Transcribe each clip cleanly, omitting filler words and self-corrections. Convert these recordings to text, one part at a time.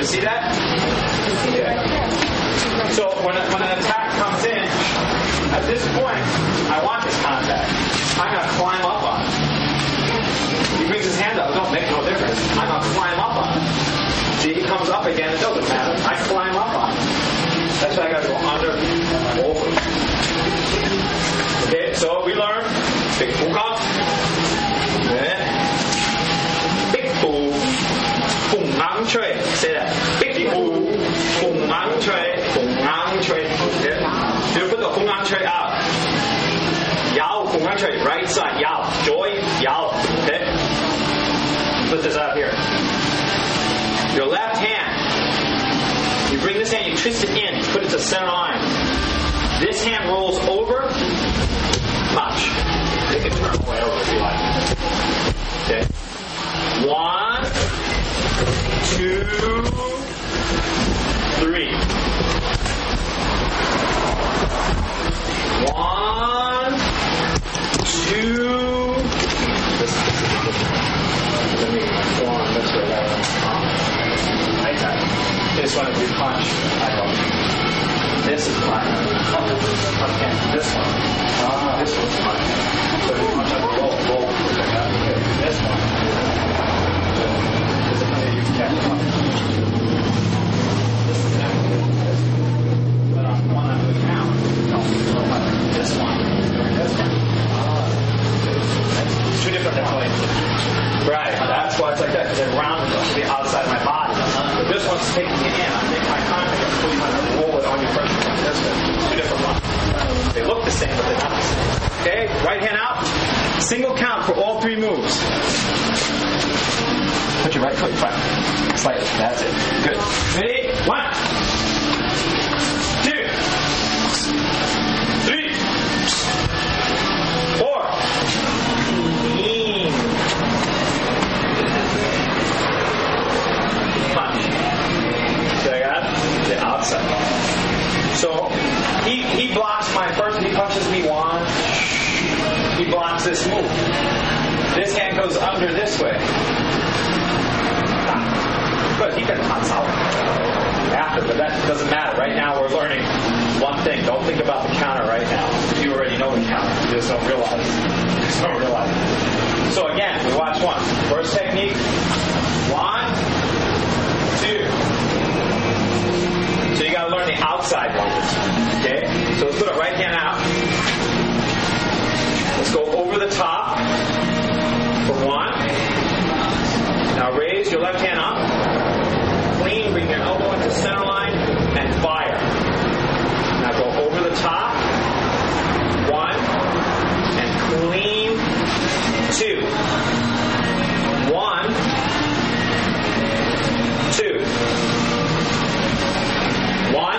You see that? Okay. So when an attack comes in, at this point, I want this contact. I'm going to climb up on it. He brings his hand up. Don't make no difference. I'm going to climb up on it. See, he comes up again. It doesn't matter. I climb up on it. That's why I got to go under, over. Okay, so we learn big fu kong. Big fu, fung ang chui. Say that. Big fu, fung ang chui, fung ang chui. Okay. You put the fung ang chui out. Yao, fung ang chui. Right side. Yao. Joy. Yao. Okay. Put this out here. Your left hand. You bring this hand. You twist it in. Put it to center line. This hand rolls over. Punch. You can turn away over if you like. Okay. 1, 2, 3. 1, 2. Let me form this way. Like that. This one is your punch. I don't. This is mine. Okay. This one. This one's mine. So you punch up the roll. Okay. This one. This is how you catch up. This is how you do this. But on one I'm doing now. This one. This one. Two different points. Right. That's why it's like that, because they're rounded to the outside of my body. But this one's taking it in. I make my contact and putting my roll it on your first one. This one. Two different ones. They look the same, but they're not the same. Okay, right hand out. Single count for all 3 moves. Put your right foot in front. Slightly. That's it. Good. Ready? 1, 2, 3, 4. Punch. So I got the outside. So he blocks my first. He punches me 1. He blocks this move. This hand goes under this way. But he can punch out after, but that doesn't matter. Right now we're learning one thing. Don't think about the counter right now. You already know the counter. You just don't realize. So again, we watch one. First technique. 1, 2. So you got to learn the outside ones. Okay? So let's put our right hand out. Let's go over the top for 1. Now raise your left hand up. Clean. Bring your elbow into center line and fire. Now go over the top. 1 and clean. 2. 1, 2. 1.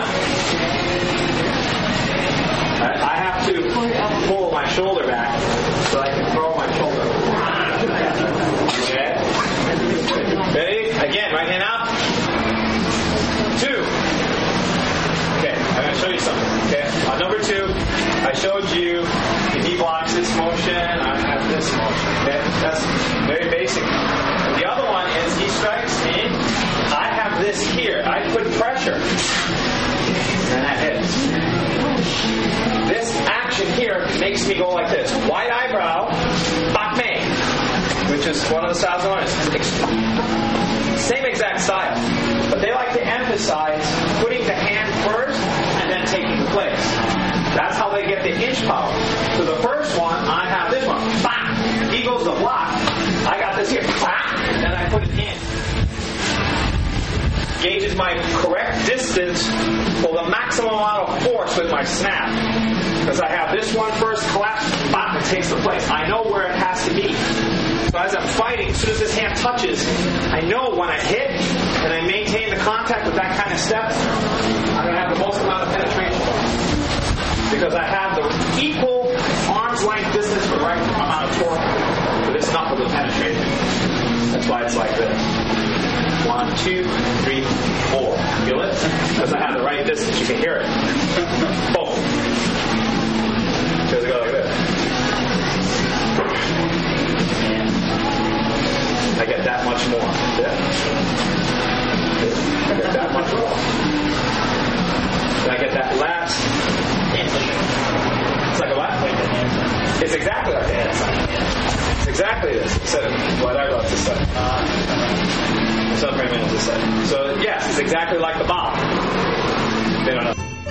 I have to pull my shoulder back so I can throw my shoulder. Okay. Ready? Again, right hand out. 2. Okay, I'm going to show you something. Okay, on number 2, I showed you if he blocks this motion, I have this motion. Okay, that's very basic. And the other one is he strikes me. I have this here. I put pressure, and that hits. This action here makes me go like this. Wide eyebrow, bak mei, which is one of the styles of artists. Same exact style. But they like to emphasize putting the hand first and then taking the place. That's how they get the inch power. So the first one, I have this one. Bang! He goes to block. I got this here. Bang! And I put it in. Gauges my correct distance for the maximum amount of force with my snap. Because I have this one first collapse, bang, it takes the place. I know where it has to be. So as I'm fighting, as soon as this hand touches, I know when I hit and I maintain the contact with that kind of step, I'm going to have the most amount of penetration. Because I have the equal arm's length distance for the right amount of torque for this knuckle to penetrate. That's why it's like this. 1, 2, 3, 4. Feel it? Because I have the right distance. You can hear it. Boom. Does it go like this? And I get that much more. Yeah. Okay. opposite. So yes, it's exactly like the bow. They don't know.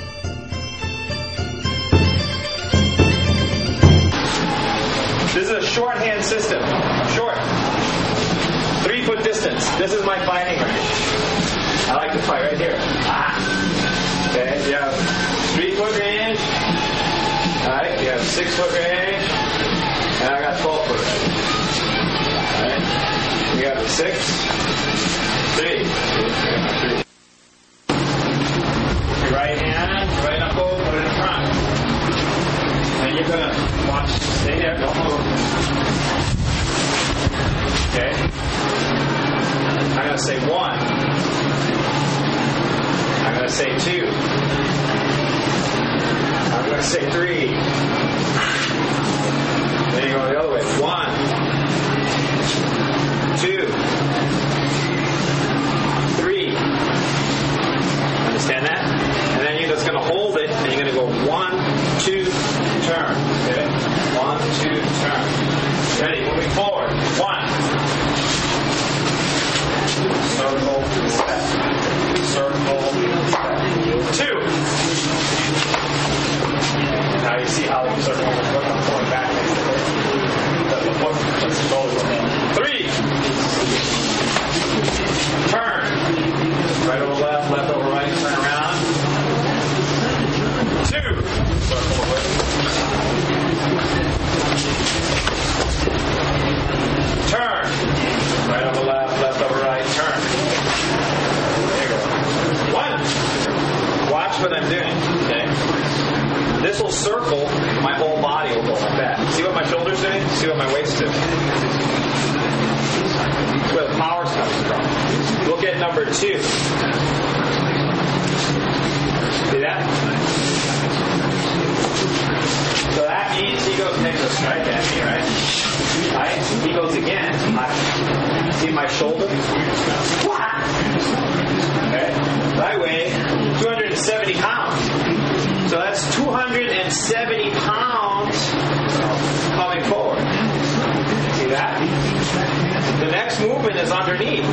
This is a shorthand system. Short. 3-foot distance. This is my fighting range. I like to fight right here. Okay, you have 3-foot range. Alright, you have 6-foot range. And I got 12-foot range. Alright. We have 6, 3. Your right hand, right knuckle, put it in front. And you're gonna watch, stay there, don't move. Okay? I'm gonna say 1. I'm gonna say 2. I'm gonna say 3. Then you go the other way. 1, 2, 3. Understand that? And then you're just going to hold it, and you're going to go 1, 2, turn. Okay? 1, 2, turn. Ready? Moving forward. 1. Circle, step. Circle, step. 2. Now you see how the circle is going. I'm going back. The foot, let's go. 3. Turn. Right over left, left over right, turn around. 2. Circle over. Turn. Right over left, left over right, turn. There you go. 1. Watch what I'm doing, okay? This will circle, my whole body will go like that. See what my shoulders doing? See what my waist's doing? That's where the power's coming from. Look at number 2. See that? So that means he goes makes a strike at me, right? Right? He goes again. See my shoulder? Okay. I weigh 270 pounds. So that's 270 pounds coming forward. See that? The next movement is underneath.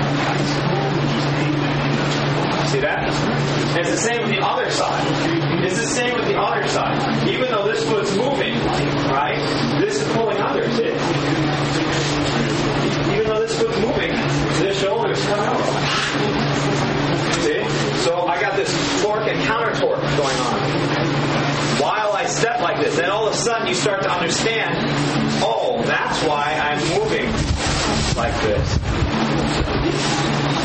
See that? And it's the same with the other side. It's the same with the other side. Even though this foot's moving, right? This is pulling under, see? Even though this foot's moving, this shoulder is coming over. See? So I got this torque and counter torque going on. While I step like this, then all of a sudden you start to understand, oh, that's why I'm moving like this.